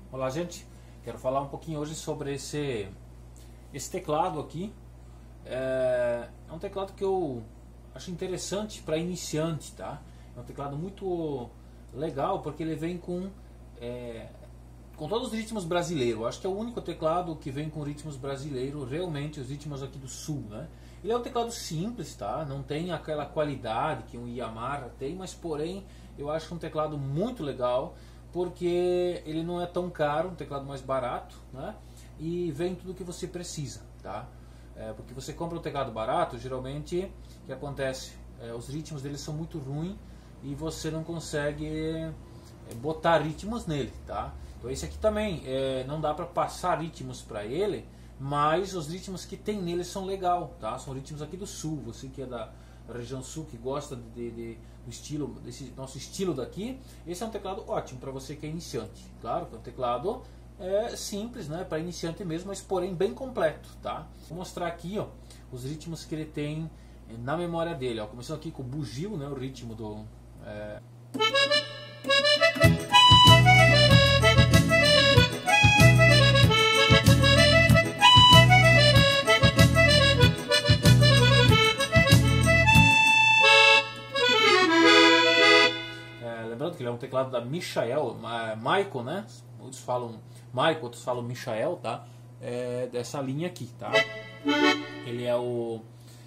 Olá, gente, quero falar um pouquinho hoje sobre esse teclado aqui. É um teclado que eu acho interessante para iniciante, tá? É um teclado muito legal porque ele vem com todos os ritmos brasileiros. Eu acho que é o único teclado que vem com ritmos brasileiros, realmente os ritmos aqui do sul, né? Ele é um teclado simples, tá? Não tem aquela qualidade que um Yamaha tem, mas porém eu acho um teclado muito legal porque ele não é tão caro, um teclado mais barato, né? E vem tudo que você precisa, tá? Porque você compra um teclado barato, geralmente o que acontece? Os ritmos dele são muito ruins e você não consegue botar ritmos nele, tá? Então esse aqui também não dá para passar ritmos para ele, mas os ritmos que tem nele são legal, tá? São ritmos aqui do sul. Você que é da região sul, que gosta do estilo, desse nosso estilo daqui, esse é um teclado ótimo para você que é iniciante. Claro que é um teclado simples, né, para iniciante mesmo, mas porém bem completo, tá? Vou mostrar aqui, ó, os ritmos que ele tem na memória dele, ó. Começando aqui com o bugio, né, o ritmo do lembrando que ele é um teclado da Michael, Michael, né? Muitos falam Michael, outros falam Michael, tá? Dessa linha aqui, tá? Ele é o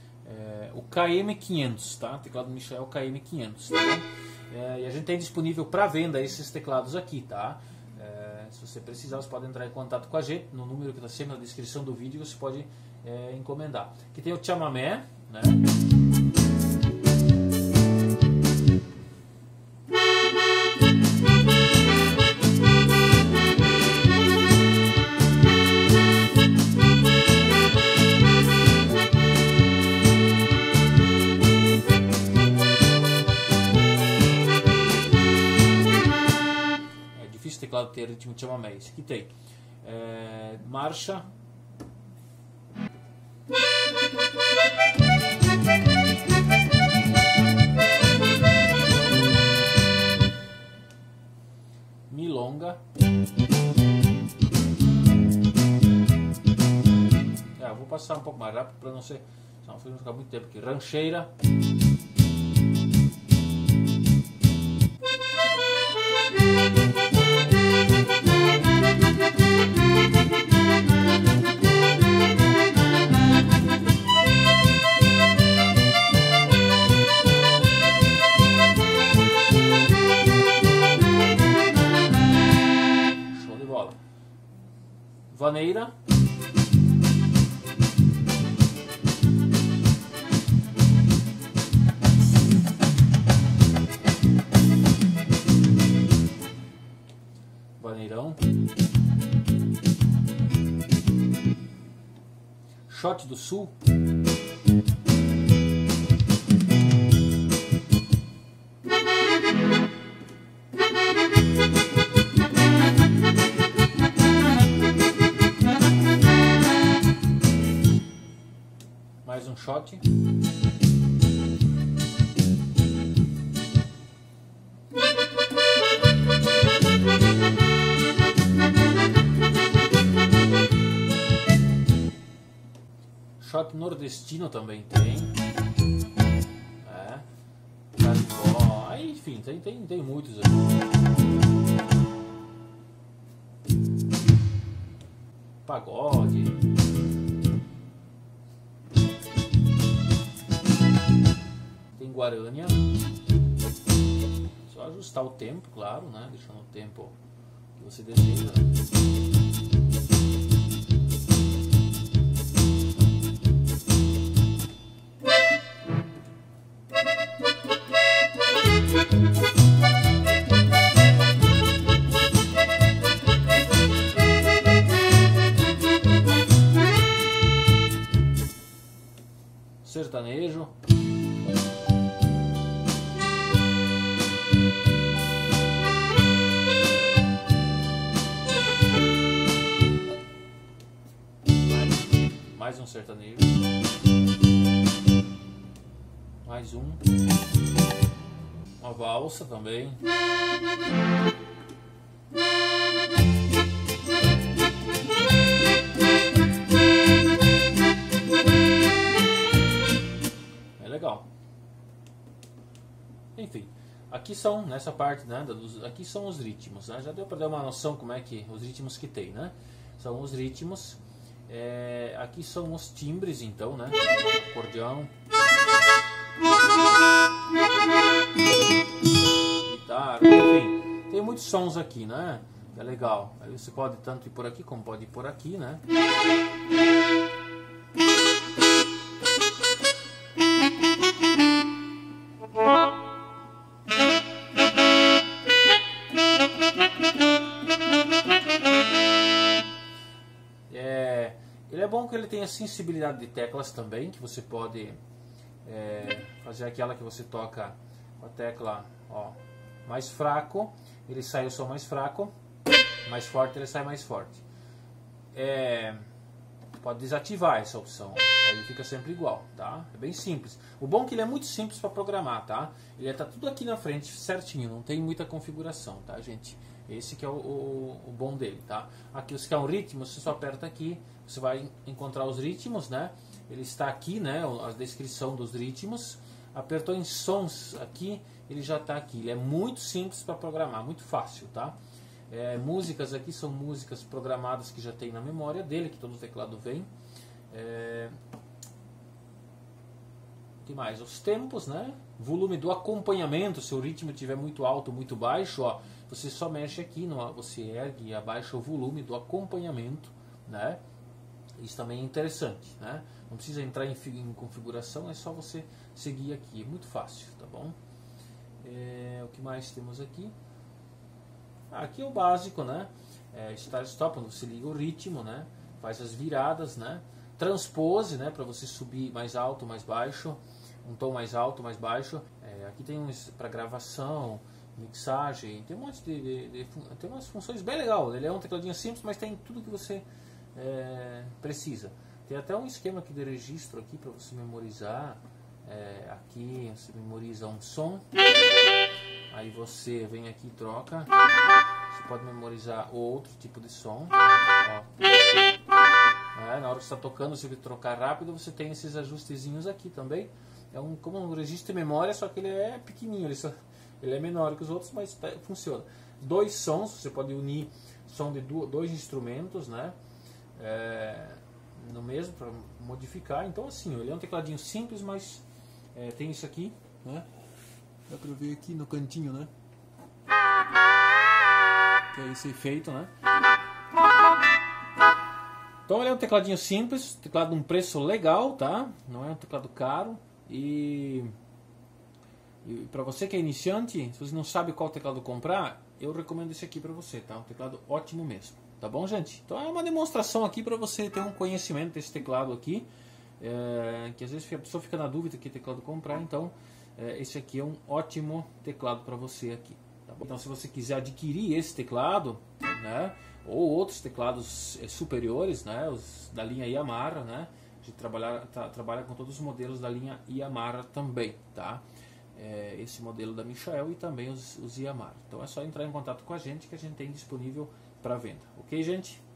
KM500, tá? Teclado Michael KM500, tá? E a gente tem disponível para venda esses teclados aqui, tá? Se você precisar, você pode entrar em contato com a gente no número que está sempre na descrição do vídeo. Você pode encomendar. Aqui tem o chamamé, né? Difícil teclado ter ritmo de chamamé. Esse aqui tem marcha, milonga, eu vou passar um pouco mais rápido para não ser, senão não ficar muito tempo aqui. Rancheira, show de bola. Vaneira, vaneirão, shot do sul, mais um shot, shot nordestino também tem, carimbó, enfim, tem muitos aqui. Pagode, tem guarânia, só ajustar o tempo, claro, né? Deixando o tempo que você deseja, né? Sertanejo, mais um sertanejo, mais um, uma valsa também. aqui são, nessa parte, né, aqui são os ritmos, né? Já deu para dar uma noção como é que os ritmos que tem, né? São os ritmos. Aqui são os timbres, então, né? Acordeão, guitarra, enfim, tem muitos sons aqui, né? É legal. Aí você pode tanto ir por aqui como pode ir por aqui, né? Ele é bom que ele tem a sensibilidade de teclas também, que você pode fazer aquela que você toca com a tecla, ó, mais fraco, ele sai o som mais fraco, mais forte ele sai mais forte. Pode desativar essa opção, aí ele fica sempre igual, tá? É bem simples. O bom é que ele é muito simples para programar, tá? Ele tá tudo aqui na frente certinho, não tem muita configuração, tá, gente? Esse que é o bom dele, tá? Aqui você quer um ritmo, você só aperta aqui, você vai encontrar os ritmos, né? Ele está aqui, né? A descrição dos ritmos. Apertou em sons aqui, ele já está aqui. Ele é muito simples para programar, muito fácil, tá? Músicas aqui são músicas programadas que já tem na memória dele, que todo teclado vem. O que mais? Os tempos, né? Volume do acompanhamento, se o ritmo estiver muito alto, muito baixo, ó, você só mexe aqui, você ergue e abaixa o volume do acompanhamento, né? Isso também é interessante, né? Não precisa entrar em configuração, é só você seguir aqui, é muito fácil, tá bom? O que mais temos aqui? Aqui é o básico, né? Start Stop, quando você liga o ritmo, né? Faz as viradas, né? Transpose, né? Para você subir mais alto, mais baixo, um tom mais alto, mais baixo. Aqui tem para gravação, mixagem, tem um monte tem umas funções bem legal. Ele é um tecladinho simples, mas tem tudo que você precisa. Tem até um esquema aqui de registro aqui para você memorizar. Aqui você memoriza um som, aí você vem aqui e troca. Você pode memorizar outro tipo de som. Ó. Na hora que você está tocando, você vai trocar rápido, você tem esses ajustezinhos aqui também. Como um registro de memória, só que ele é pequenininho, ele é menor que os outros, mas funciona. 2 sons, você pode unir som de 2 instrumentos, né? No mesmo, para modificar. Então assim, ele é um tecladinho simples, mas tem isso aqui, né? Dá pra ver aqui no cantinho, né? Que é esse efeito, né? Então ele é um tecladinho simples, teclado de um preço legal, tá? Não é um teclado caro. E para você que é iniciante, se você não sabe qual teclado comprar, eu recomendo esse aqui para você, tá? Um teclado ótimo mesmo, tá bom, gente? Então é uma demonstração aqui para você ter um conhecimento desse teclado aqui, que às vezes a pessoa fica na dúvida que teclado comprar, então esse aqui é um ótimo teclado para você aqui, tá bom? Então se você quiser adquirir esse teclado, né, ou outros teclados superiores, né, os da linha Yamaha, né? A gente trabalha com todos os modelos da linha Yamaha também, tá? Esse modelo da Michael e também os Yamaha. Então é só entrar em contato com a gente que a gente tem disponível para venda. Ok, gente?